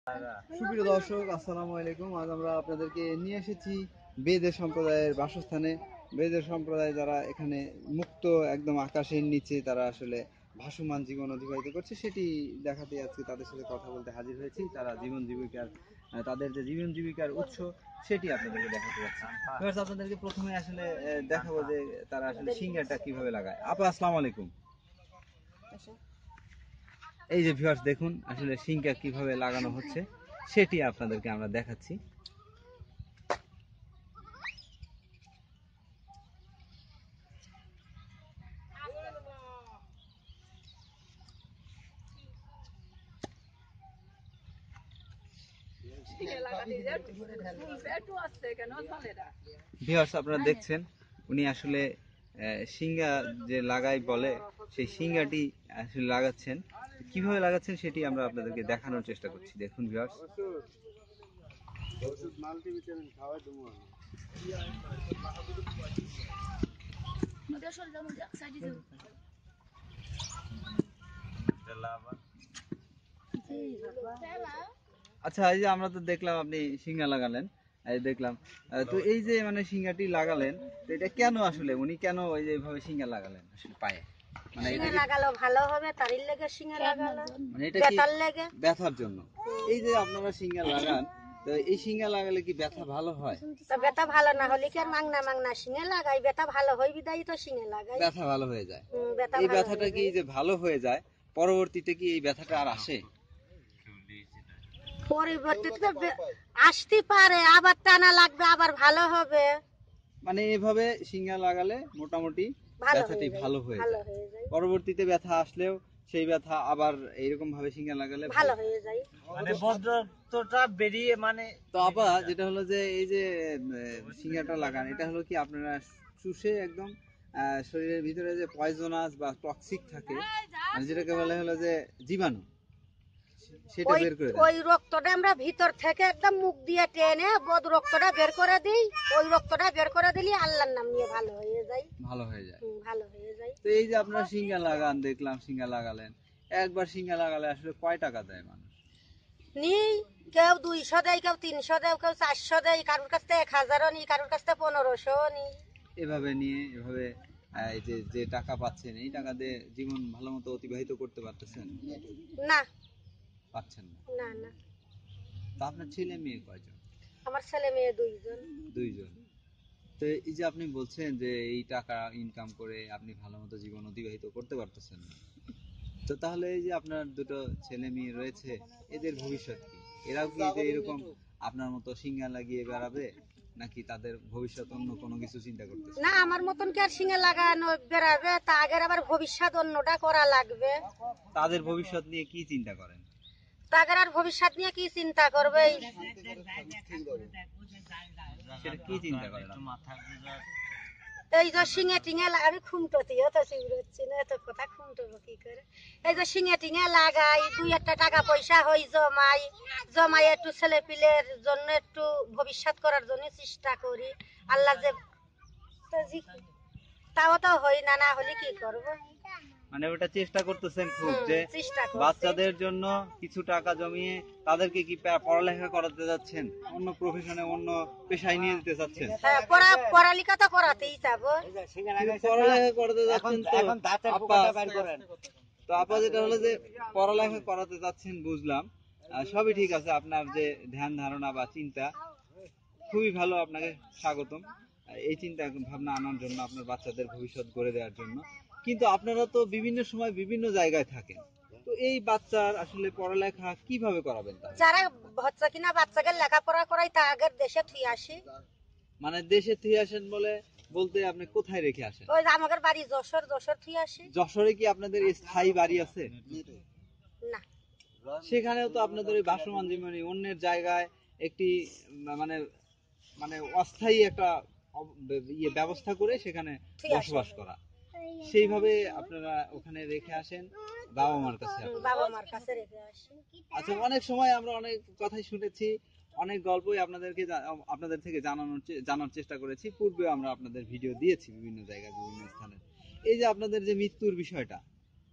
সুপ্রিয় দর্শক, আসসালামু আলাইকুম। আজ আমরা আপনাদেরকে নিয়ে এসেছি বেদে সম্প্রদায়ের বাসস্থানে। বেদে সম্প্রদায় যারা এখানে মুক্ত একদম আকাশের নিচে তারা আসলে ভাসমান জীবন অতিবাহিত করছে, সেটি দেখাতে আজকে তাদের সাথে কথা বলতে হাজির হয়েছি। তারা জীবন জীবিকার তাদের যে জীবন জীবিকার উৎস সেটি আপনাদেরকে দেখাতে যাচ্ছি। এবার আপনাদেরকে প্রথমে আসলে দেখাবো যে তারা আসলে সিঙ্গারটা কিভাবে লাগায়। আপা, আসসালামু আলাইকুম। এই যে ভিউয়ার্স, দেখুন আসলে সিঙ্গা কিভাবে লাগানো হচ্ছে সেটি আপনাদেরকে আমরা দেখাচ্ছি। ভিউয়ার্স, আপনারা দেখছেন উনি আসলে সিঙ্গা যে লাগাই বলে সেই সিঙ্গাটি আসলে লাগাচ্ছেন। কিভাবে লাগাচ্ছেন সেটি আমরা আপনাদেরকে দেখানোর চেষ্টা করছি। দেখুন ভিউয়ার্স, আচ্ছা, এই যে আমরা তো দেখলাম আপনি সিঙ্গা লাগালেন, এই দেখলাম। তো এই যে মানে সিঙ্গাটি লাগালেন, তো এটা কেন আসলে উনি কেন ওই যে এইভাবে সিঙ্গা লাগালেন আসলে পায়ে? মানে সিঙ্গে লাগালো ভালো হবে, তারির লেগে সিঙ্গে লাগালো, মানে এটা কি বেতার লেগে ব্যথার জন্য? এই যে আপনারা সিঙ্গা লাগান, তো এই সিঙ্গা লাগালে কি ব্যথা ভালো হয়? তো বেতা ভালো না হলে কি আর মাংনা সিঙ্গে লাগাই, বেতা ভালো হয় বিদায়ী তো সিঙ্গে লাগাই, ব্যথা ভালো হয়ে যায়। বেতা এই ভালো ব্যথাটা হয়ে কি যায়। যে ভালো হয়ে যায়, পরবর্তীতে কি এই ব্যথাটা আর আসে? পরিবর্তিত আসতে পারে, আবার টানা লাগবে, আবার ভালো হবে। মানে এভাবে সিঙ্গা লাগালে মোটামুটি ব্যথাটি ভালো হয়ে যায়। পরবর্তীতে ব্যথা আসলেও সেই ব্যথা আবার এইরকম ভাবে সিঙ্গা লাগালে ভালো হয়ে যায়। মানে বজ্রটা বেরিয়ে মানে তো আপা, যেটা হলো যে এই যে সিঙ্গাটা লাগান, এটা হলো কি আপনারা চুষে একদম শরীরের ভিতরে যে পয়জনাস বা টক্সিক থাকে, মানে যেটাকে বলে হলো যে জীবাণু, সেটা বের করে দেয়। ওই রক্তটা আমরা ভিতর থেকে একদম মুখ দিয়ে টেনে বদ রক্তটা বের করে দিই। ওই রক্তটা বের করে দিলে আল্লাহর নাম নিয়ে ভালো হয়ে যায়। ভালো হয়ে যায়। ভালো হয়ে যায়। তো এই যে আপনারা সিঙ্গা লাগান, দেখলাম সিঙ্গা লাগালেন, একবার সিঙ্গা লাগালে আসলে কয় টাকা দেয় মানুষ? নিই, কেউ 200 দেয়, কেউ 300 দেয়, কেউ 400 দেয়, কারোর কাছ থেকে 1000 নিই, কারোর কাছ থেকে 1500 নিই। এভাবে নিয়ে এভাবে এই যে যে টাকা পাচ্ছেন, এই টাকা দিয়ে জীবন ভালো মতো অতিবাহিত করতে পারতেছেন? না, পাচ্ছেন না? না না। তা আপনার ছেলে মেয়ে কয়জন? আমার ছেলে মেয়ে 2 জন। 2 জন। তো এই যে আপনি বলছেন যে এই টাকা ইনকাম করে আপনি ভালো মতো জীবন অতিবাহিত করতে পারতেছেন না, তো তাহলে এই যে আপনার দুটো ছেলে মেয়ে রয়েছে, এদের ভবিষ্যৎ কি? এরাও কি যে এরকম আপনার মতো সিঙ্গা লাগিয়ে বেড়াবে, নাকি তাদের ভবিষ্যৎ অন্য কোনো কিছু চিন্তা করতেছে? না, আমার মতন কি আর সিঙ্গে লাগানো বেড়াবে? তা আগের আবার ভবিষ্যৎ অন্যটা করা লাগবে। তাদের ভবিষ্যৎ নিয়ে কি চিন্তা করেন? তাদের আর ভবিষ্যৎ নিয়ে কি চিন্তা করবে? সেটা কি চিন্তা করেন? এই যে সিঙ্গে টিঙে আমি খুমটতিও তো শিউরচ্ছি না, এত কথা খুমটবো কি করে? এই যে সিঙ্গে টিঙে লাগাই, 2-1 টাকা পয়সা হই জমাই একটু ছেলে পিলের জন্য, একটু ভবিষ্যৎ করার জন্য চেষ্টা করি। আল্লাহ যে তাও তো হই না, না হলে কি করবো? মানে ওটা চেষ্টা করতেছেন খুব, যে বাচ্চাদের জন্য কিছু টাকা জমিয়ে তাদেরকে কি পড়ালেখা করাতে যাচ্ছেন, অন্য প্রফেশনে অন্য পেশায় নিয়ে যেতে চাচ্ছেন? হ্যাঁ, পড়ালেখা তো করাতেই যাবো। পড়ালেখা করাতে যাচ্ছেন তো আপা, যেটা হলো যে পড়ালেখা করাতে যাচ্ছেন বুঝলাম, সবই ঠিক আছে। আপনার যে ধ্যান ধারণা বা চিন্তা খুবই ভালো, আপনাকে স্বাগতম এই চিন্তা ভাবনা আনার জন্য, আপনার বাচ্চাদের ভবিষ্যৎ গড়ে দেওয়ার জন্য। কিন্তু আপনারা তো বিভিন্ন সময় বিভিন্ন জায়গায় থাকেন, তো এই বাচ্চার আসলে পড়ালেখা কিভাবে করাবেন? যারা হচ্ছে কিনা বাচ্চাকে লেখাপড়া করাই তা আগের দেশে থুই আসি। মানে দেশে থুই আসেন বলতে আপনি কোথায় রেখে আসেন? ওই যে আমাদের বাড়ি যশোর থুই আসি। যশোরে কি আপনাদের স্থায়ী বাড়ি আছে? না, সেখানেও তো আপনাদের ওই ভাসমান জীবনী অন্যের জায়গায় একটি মানে মানে অস্থায়ী একটা ব্যবস্থা করে সেখানে বসবাস করা, সেইভাবে আপনারা ওখানে রেখে আসেন বাবা মার কাছে। বাবা মার কাছে রেখে আসি। আচ্ছা, অনেক সময় আমরা অনেক কথাই শুনেছি, অনেক গল্পই আপনাদের থেকে জানার চেষ্টা করেছি, পূর্বে আমরা আপনাদের ভিডিও দিয়েছি বিভিন্ন জায়গায় বিভিন্ন স্থানে। এই যে আপনাদের যে মৃত্যুর বিষয়টা,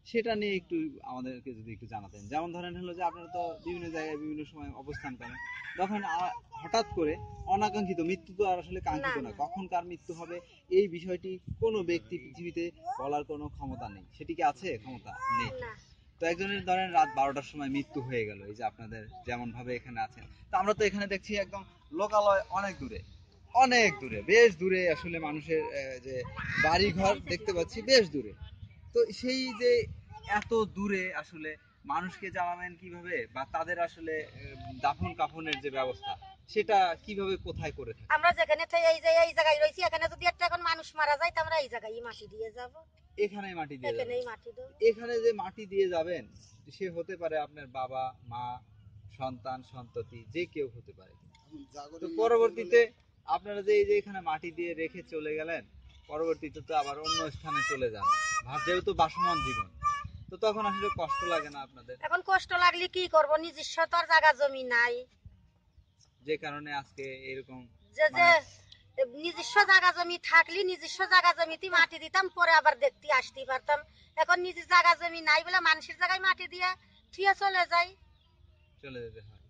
সেটা নিয়ে একটু আমাদেরকে যদি একটু জানাতেন। যেমন ধরেন হলো যে আপনারা তো বিভিন্ন জায়গায় বিভিন্ন সময় অবস্থান করেন, তখন হঠাৎ করে অনাকাঙ্ক্ষিত মৃত্যু তো আর আসলে কাঙ্ক্ষিত না, না, না। কখন কার মৃত্যু হবে এই বিষয়টি কোনো ব্যক্তি পৃথিবীতে বলার কোনো ক্ষমতা নেই। সেটি কি আছে? ক্ষমতা নেই। না। তো একজনের ধরেন রাত 12টার সময় মৃত্যু হয়ে গেল, এই যে আপনাদের যেমন ভাবে এখানে আছেন, তো আমরা তো এখানে দেখছি একদম লোকালয় অনেক দূরে, অনেক দূরে, বেশ দূরে আসলে মানুষের যে বাড়ি ঘর দেখতে পাচ্ছি বেশ দূরে। তো সেই যে এত দূরে আসলে মানুষকে জ্বালাবেন কিভাবে, বা তাদের আসলে দাফন কাফনের যে ব্যবস্থা সেটা কিভাবে কোথায় করে থাকে? আমরা যেখানে এই জায়গায় রয়েছি, এখানে যদি একটা এখন মানুষ মারা যায় তো আমরা এই জায়গায় মাটি দিয়ে যাব, এখানে মাটি দিয়ে যাবেন? এখানেই মাটি দেবো। এখানে যে মাটি দিয়ে যাবেন সে হতে পারে আপনার বাবা মা, সন্তান সন্ততি, যে কেউ হতে পারে। তো পরবর্তীতে আপনারা যে এই যে এখানে মাটি দিয়ে রেখে চলে গেলেন, পরবর্তীতে তো আবার অন্য স্থানে চলে যান, যেহেতু বাসমান জীবন, তো তখন আসলে কষ্ট লাগে না আপনাদের? এখন কষ্ট লাগলে কি করব, নিজস্ব তো আর জায়গা জমি নাই, যে কারণে আজকে এরকম যে মানে নিজস্ব জায়গা জমি থাকলে নিজস্ব জায়গা জমিতে মাটি দিতাম, পরে আবার দেখতে আসতে পারতাম। এখন নিজের জায়গা জমি নাই বলে মানুষের জায়গায় মাটি দিয়ে থিয়ে চলে যাই। চলে যেতে হয়।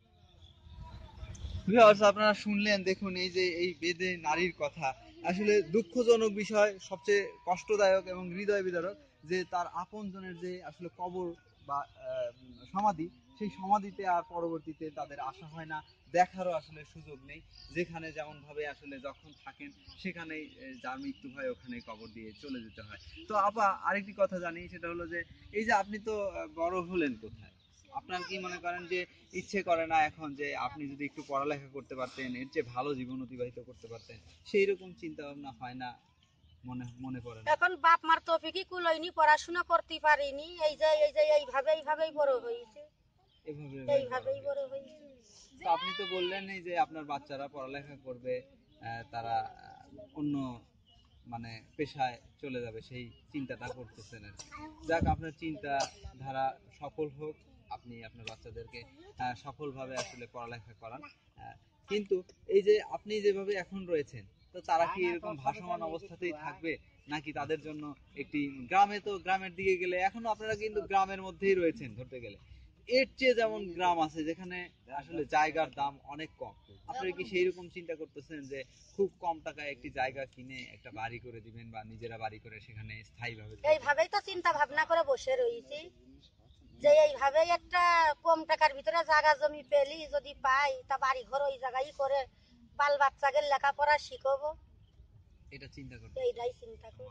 ভিউয়ার্স, আপনারা শুনলেন, দেখুন এই যে এই বেদে নারীর কথা, আসলে দুঃখজনক বিষয়, সবচেয়ে কষ্টদায়ক এবং হৃদয় বিদারক যে তার আপনজনের যে আসলে কবর বা সমাধি, সেই সমাধিতে আর পরবর্তীতে তাদের আসা হয় না, দেখারও আসলে সুযোগ নেই। যেখানে যেমন ভাবে আসলে যখন থাকেন সেখানেই যার মৃত্যু হয় ওখানেই কবর দিয়ে চলে যেতে হয়। তো আপা আরেকটি কথা জানি, সেটা হলো যে এই যে আপনি তো বড় হলেন কোথায়, আপনার কি মনে করেন যে ইচ্ছে করে না এখন যে আপনি যদি একটু পড়ালেখা করতে পারতেন, এর চেয়ে ভালো জীবন অতিবাহিত করতে পারতেন, সেই রকম চিন্তা ভাবনা হয় না? মনে মনে পড়ে না? এখন বাপ মার তৌফিকই কুলাইনি, পড়াশোনা করতে পারিনি, এইভাবেই বড় হয়েছে, এভাবে এইভাবেই বড় হয়েছে। তো আপনি তো বললেন এই যে আপনার বাচ্চারা পড়ালেখা করবে, তারা অন্য মানে পেশায় চলে যাবে, সেই চিন্তাটা করতেছেন আর কি। যাক, আপনার চিন্তা ধারা সফল হোক, আপনি আপনার বাচ্চাদেরকে সফলভাবে আসলে পড়ালেখা করান। আহ, কিন্তু এই যে আপনি যেভাবে এখন রয়েছেন, তো তারা কি এরকম ভাসমান অবস্থাতেই থাকবে, নাকি তাদের জন্য একটি গ্রামে, তো গ্রামের দিকে গেলে এখনো আপনারা কিন্তু গ্রামের মধ্যেই রয়েছেন ধরতে গেলে, এর চেয়ে যেমন গ্রাম আছে যেখানে আসলে জায়গার দাম অনেক কম, আপনারা কি সেই রকম চিন্তা করতেছেন যে খুব কম টাকায় একটি জায়গা কিনে একটা বাড়ি করে দিবেন, বা নিজেরা বাড়ি করে সেখানে স্থায়ীভাবে থাকবেন? এইভাবেই তো চিন্তা ভাবনা করে বসে রয়েছি, যে এইভাবেই একটা কম টাকার ভিতরে জায়গা জমি পেলি যদি পাই, তা বাড়ি ঘর ওই জায়গায় করে বাল বাচ্চাকে লেখাপড়া শিখাবো, এটা চিন্তা করতে, এইটাই চিন্তা করি।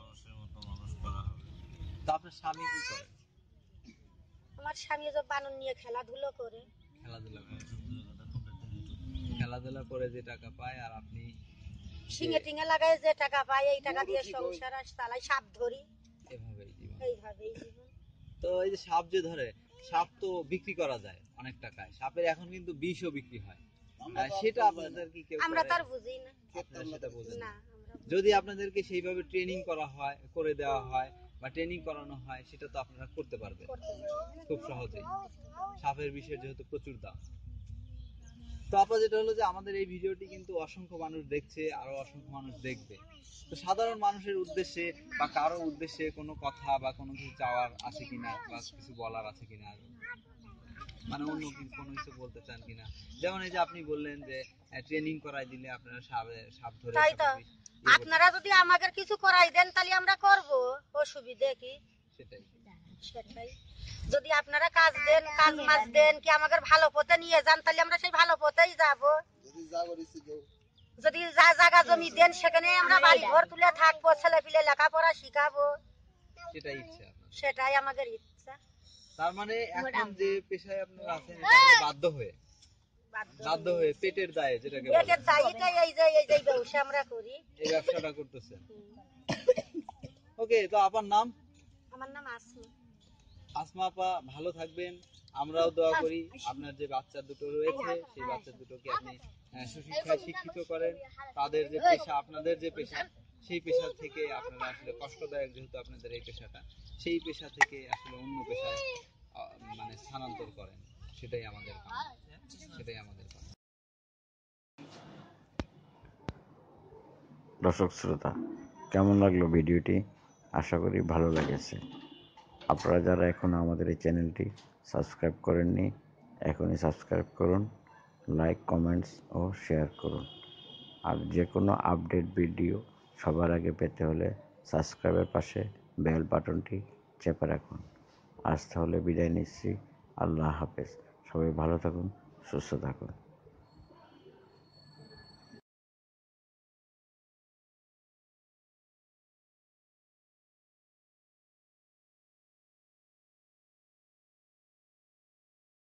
তো আপনার স্বামী কি করে? আমার স্বামী যে বানর নিয়ে খেলাধুলো করে। খেলাধুলা করে? খেলাধুলা করে যে টাকা পায়, আর আপনি শিঙে টিঙে লাগাই যে টাকা পাই, এই টাকা দিয়ে সংসার চালাই, সাপ ধরি, এভাবেই জীবন। এইভাবেই জীবন। তো এই যে সাপ যে ধরে, সাপ তো বিক্রি করা যায় অনেক টাকায়, সাপের এখন কিন্তু বিষও বিক্রি হয়, সেটা আপনাদের কি কেউ আমরা করে? তার বুঝি না, আপনারা সেটা বোঝেন না? না আমরা বুঝি যদি আপনাদেরকে সেইভাবে ট্রেনিং করা হয়, করে দেওয়া হয়, বা ট্রেনিং করানো হয়, সেটা তো আপনারা করতে পারবেন করতে পারি না। খুব সহজেই। সাপের বিষের যেহেতু প্রচুর দাম। তো আপনার যেটা হলো যে আমাদের এই ভিডিওটি কিন্তু অসংখ্য মানুষ দেখছে, আরো অসংখ্য মানুষ দেখবে। তো সাধারণ মানুষের উদ্দেশ্যে বা কারো উদ্দেশ্যে কোনো কথা বা কোনো কিছু চাওয়ার আছে কিনা, বা কিছু বলার আছে কিনা, মানে অন্য কোনো কিছু বলতে চান কিনা? যেমন এই যে আপনি বললেন যে ট্রেনিং করাই দিলে আপনারা সাপ ধরে তাই তো, সাপের বিষ ইয়ে করতে, আপনারা যদি আমাদের কিছু করাই দেন তাহলে আমরা করব, অসুবিধে কি? সেটাই। সেটাই, যদি আপনারা কাজ দেন, কাজ মাছ দেন, কি আমাদের ভালো পথে নিয়ে যান, তাহলে আমরা সেই ভালো পথেই যাব। যদি যা জায়গা জমি দেন সেখানে আমরা বাড়ি ঘর তুলে থাকবো, ছেলে পিলে লেখাপড়া শিখাবো, সেটাই ইচ্ছা আপনার? সেটাই আমাদের ইচ্ছা। তার মানে এখন যে পেশায় আপনারা আছেন, এটা হলো বাধ্য হয়ে, বাধ্য হয়ে পেটের দায়ে, যেটাকে বলে পেটের দায়িটাই এই যে ব্যবসা আমরা করি, এই ব্যবসাটা করতেছেন। ওকে, তো আপনার নাম? আমার নাম আসমা। আসমা আপা, ভালো থাকবেন। আমরাও দোয়া করি আপনার যে বাচ্চা দুটো রয়েছে সেই বাচ্চা দুটোকে আপনি সুশিক্ষায় শিক্ষিত করেন, তাদের যে পেশা, আপনাদের যে পেশা, সেই পেশা থেকে আপনারা আসলে কষ্টদায়ক যেহেতু আপনাদের এই পেশাটা, সেই পেশা থেকে আসলে অন্য পেশায় মানে স্থানান্তর করেন, সেটাই আমাদের কাম, সেটাই আমাদের কাম। দর্শক শ্রোতা, কেমন লাগলো ভিডিওটি? আশা করি ভালো লেগেছে। আপনারা যারা এখনও আমাদের এই চ্যানেলটি সাবস্ক্রাইব করেননি, এখনই সাবস্ক্রাইব করুন, লাইক, কমেন্টস ও শেয়ার করুন। আর যে কোনো আপডেট ভিডিও সবার আগে পেতে হলে সাবস্ক্রাইবের পাশে বেল বাটনটি চেপে রাখুন। আজ তাহলে বিদায় নিচ্ছি। আল্লাহ হাফেজ। সবাই ভালো থাকুন, সুস্থ থাকুন।